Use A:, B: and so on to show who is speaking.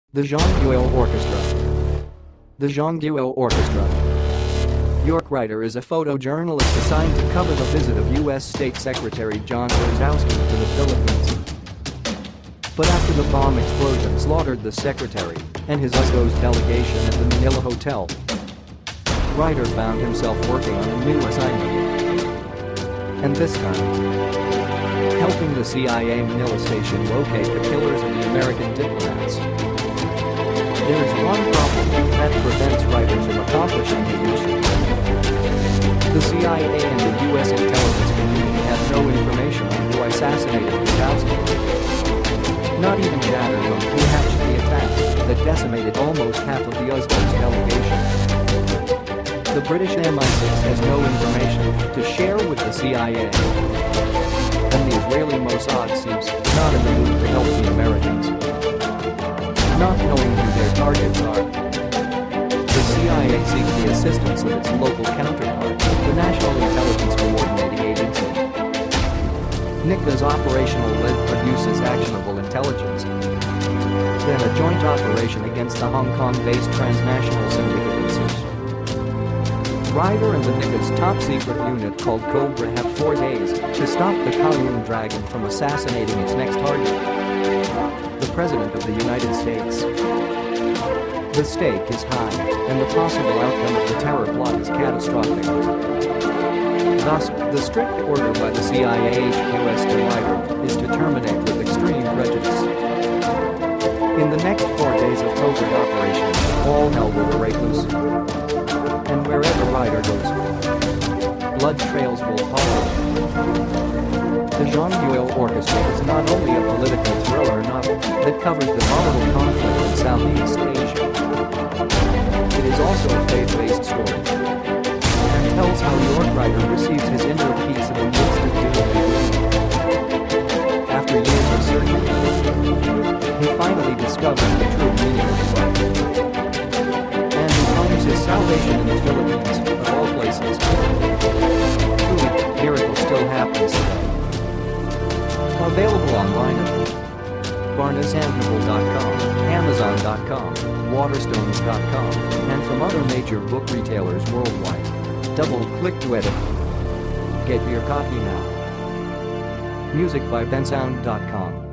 A: The Zhongguo Orchestra. The Zhongguo Orchestra. York writer is a photojournalist assigned to cover the visit of U.S. State Secretary John Wojciechowski to the Philippines. But after the bomb explosion slaughtered the secretary and his USGO's delegation at the Manila hotel, Ryder found himself working on a new assignment. And this time, helping the CIA Manila station locate the killers of the American diplomats. There is one problem that prevents Ryder from accomplishing his mission. The CIA and the U.S. intelligence community have no information on who assassinated Wojciechowski. Not even chatters on who hatched the attacks that decimated almost half of the USGO's delegation. The British MI6 has no information to share with the CIA. And the Israeli Mossad seems not in the mood to help the Americans. Not knowing who their targets are, the CIA seeks the assistance of its local counterpart, the National Intelligence Coordinating Agency. NICA's operational lead produces actionable intelligence. Then a joint operation against the Hong Kong-based transnational syndicate ensues. Ryder and the NICA's top-secret unit called Cobra have 4 days to stop the Kowloon Dragon from assassinating its next target, the President of the United States. The stake is high, and the possible outcome of the terror plot is catastrophic. Thus, the strict order by the CIA HQS to Ryder is to terminate with extreme prejudice. In the next 4 days of covert operations, all hell will break loose. And wherever Ryder goes, blood trails will follow. The Zhongguo Orchestra is not only a political thriller novel that covers the volatile conflict in Southeast Asia. It is also a faith-based story and tells how York writer receives his inner peace in the midst of doom and gloom. After years of searching, he finally discovers the true meaning of life. And he finds his salvation in the Philippines, of all places. Truly, miracles still happen today. Available online at barnesandnoble.com, amazon.com, waterstones.com, and from other major book retailers worldwide. Double-click to edit. Get your copy now. Music by bensound.com.